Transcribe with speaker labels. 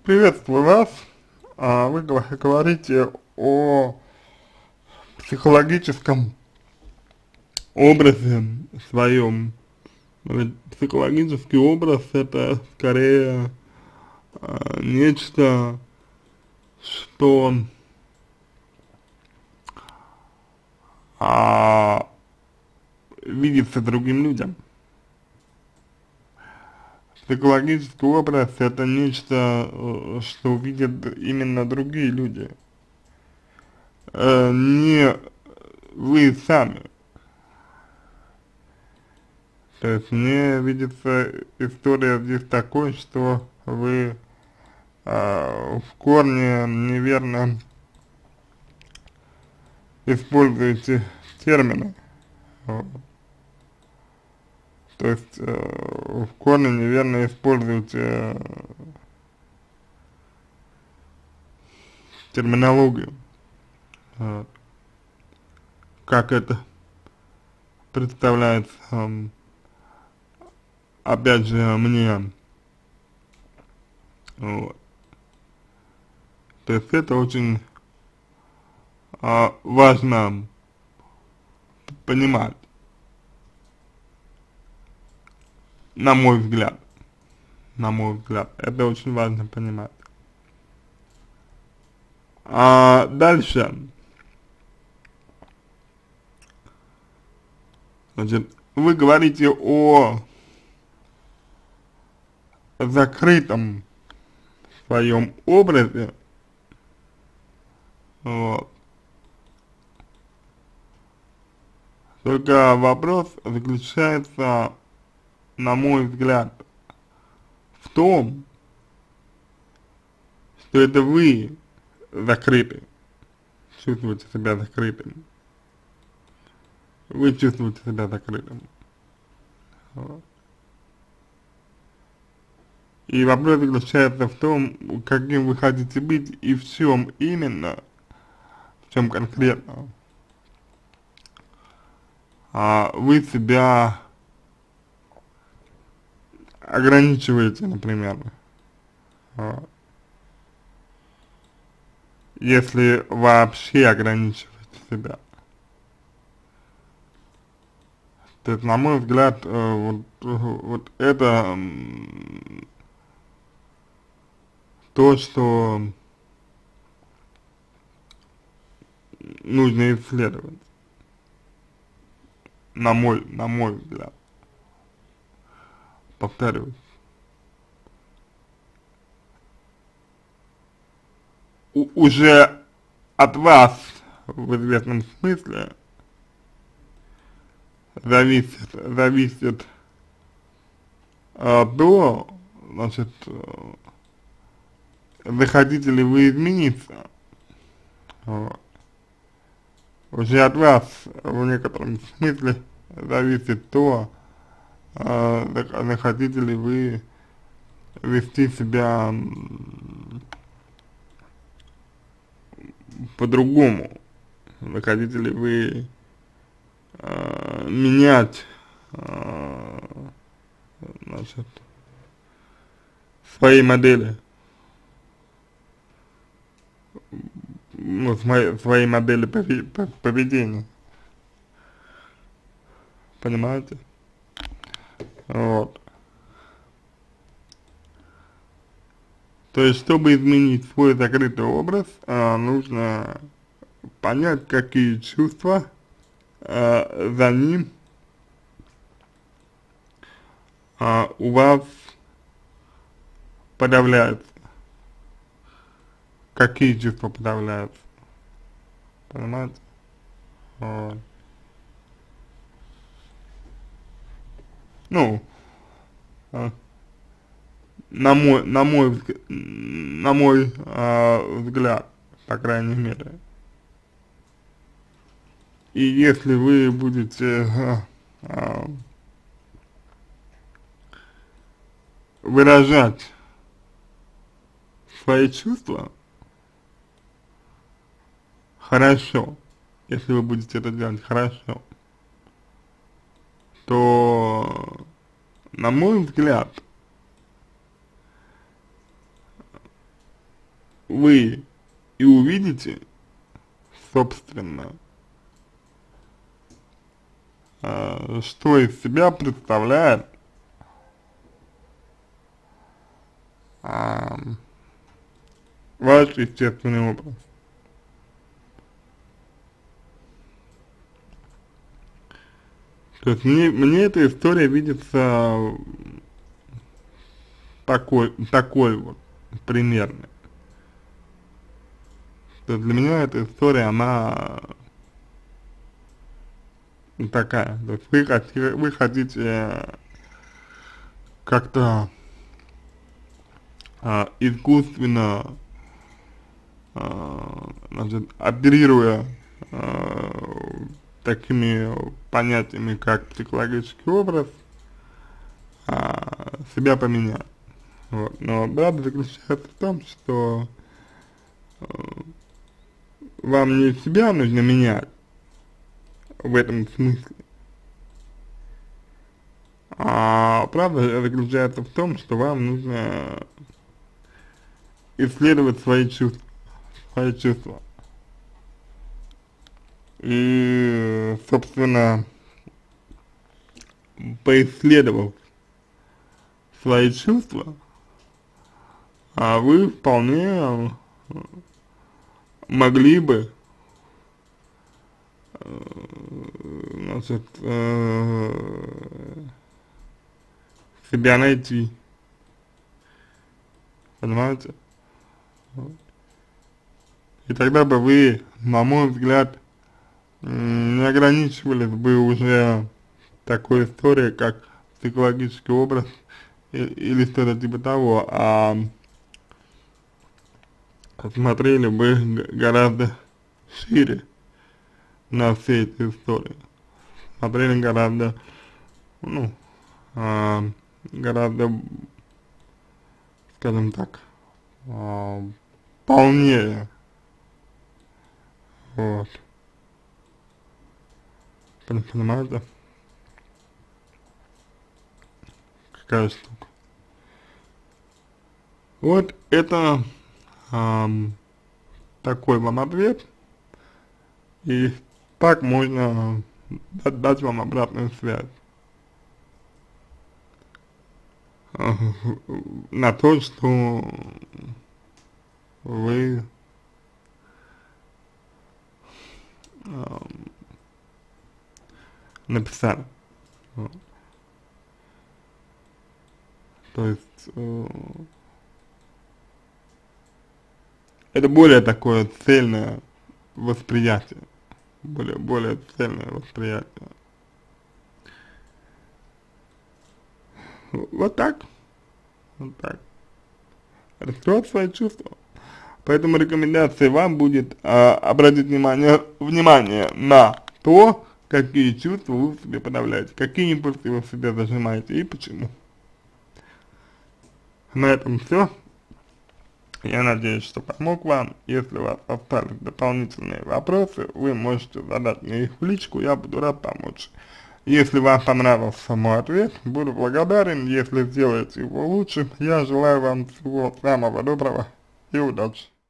Speaker 1: Приветствую вас. Вы говорите о психологическом образе своем. Психологический образ это скорее нечто, что а, видится другим людям. Психологический образ это нечто, что видят именно другие люди, не вы сами. То есть мне видится история здесь такой, что вы в корне неверно используете термины. Вот. То есть в корне неверно используете терминологию. Вот. Как это представляется, опять же, мне. Вот. То есть это очень важно понимать, на мой взгляд. Это очень важно понимать. Дальше, значит, вы говорите о закрытом своем образе, вот. Только вопрос заключается, на мой взгляд, в том, что это вы закрыты, чувствуете себя закрытым. Вы чувствуете себя закрытым. Вот. И вопрос заключается в том, каким вы хотите быть и в чем именно, в чем конкретно вы себя ограничиваете, например. Вот. Если вообще ограничиваете себя. То есть, на мой взгляд, вот это то, что нужно исследовать, на мой взгляд, повторюсь. Уже от вас в известном смысле зависит то, значит, захотите ли вы измениться. Вот. Уже от вас в некотором смысле зависит то, захотите ли вы вести себя по-другому, захотите ли вы менять, значит, свои модели, ну, свои модели поведения, понимаете? Вот. То есть, чтобы изменить свой закрытый образ, нужно понять, какие чувства за ним у вас подавляются. Какие чувства подавляются, понимаете? Вот. Ну, а, на мой взгляд, по крайней мере. И если вы будете выражать свои чувства хорошо, если вы будете это делать хорошо, то, на мой взгляд, вы и увидите, собственно, что из себя представляет а, ваш естественный образ. То есть мне эта история видится такой вот, примерно. То есть для меня эта история, она такая. То есть вы хотите как-то искусственно, значит, оперируя такими понятиями, как психологический образ, себя поменять. Вот. Но правда заключается в том, что вам не себя нужно менять в этом смысле, а правда заключается в том, что вам нужно исследовать свои чувства. И, собственно, поисследовав свои чувства, вы вполне могли бы, значит, себя найти, понимаете? И тогда бы вы, на мой взгляд, не ограничивались бы уже такой историей, как психологический образ или что-то типа того, а смотрели бы гораздо шире на все эти истории. Смотрели гораздо, ну, гораздо, скажем так, полнее. Вот. Понимаете? Какая штука. Вот это такой вам ответ. И так можно дать вам обратную связь на то, что вы написали. Вот. То есть это более такое цельное восприятие, более цельное восприятие. Вот так, раскрывать свои чувства. Поэтому рекомендация вам будет обратить внимание на то, какие чувства вы в себе подавляете, какие импульсы вы в себе зажимаете и почему. На этом все. Я надеюсь, что помог вам. Если у вас остались дополнительные вопросы, вы можете задать мне их в личку, я буду рад помочь. Если вам понравился мой ответ, буду благодарен, если сделаете его лучше. Я желаю вам всего самого доброго и удачи.